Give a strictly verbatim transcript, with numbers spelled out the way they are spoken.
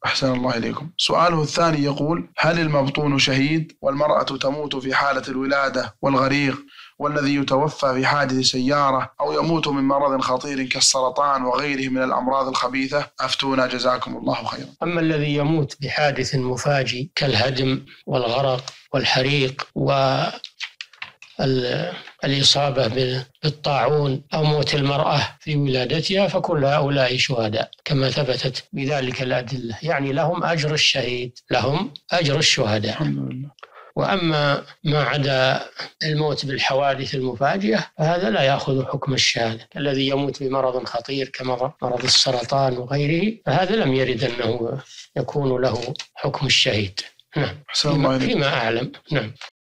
أحسن الله إليكم. سؤاله الثاني يقول: هل المبطون شهيد والمرأة تموت في حالة الولادة والغريق والذي يتوفى في حادث سيارة أو يموت من مرض خطير كالسرطان وغيره من الأمراض الخبيثة؟ أفتونا جزاكم الله خيرا. أما الذي يموت بحادث مفاجئ كالهدم والغرق والحريق والإصابة بالطاعون أو موت المرأة في ولادتها فكل هؤلاء شهداء كما ثبتت بذلك الأدلة، يعني لهم أجر الشهيد، لهم أجر الشهداء. الحمد لله. وأما ما عدا الموت بالحوادث المفاجئة فهذا لا يأخذ حكم الشهادة. الذي يموت بمرض خطير كمرض السرطان وغيره فهذا لم يرد أنه يكون له حكم الشهيد. نعم، فيما, فيما أعلم. نعم.